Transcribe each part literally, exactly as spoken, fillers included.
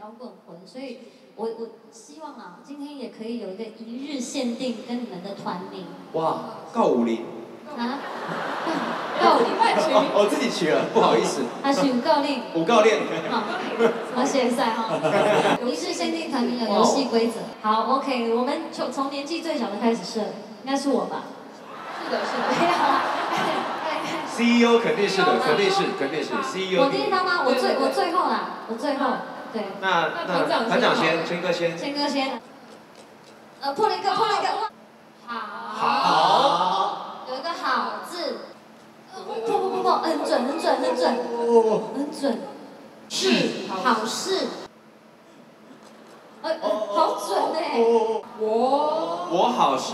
摇滚魂，所以我我希望啊，今天也可以有一个一日限定跟你们的团名。 哇，告五零。 啊？告五零万取名？ 我自己取了，不好意思。 他是五告令。 五告令。 好，我写赛哈。一日限定团名有游戏规则。好 ，OK， 我们从从年纪最小的开始设，应该是我吧？是的，是的。没有啊。 C E O 肯定是的，肯定是，肯定是 C E O。 我第一张吗？我最我最后啦，我最后，对。 那那团长先，谦哥先。 谦哥先。呃，破了一个，破了一个。好。 好。 有一个好字。不不不不，很准很准很准，很准。是好事。呃，好准哎。我。 我好事。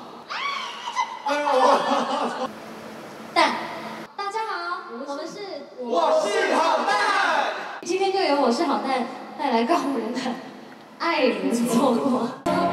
蛋。大家好，我们是。 我是好蛋。 今天就由我是好蛋带来告五人的爱人错过。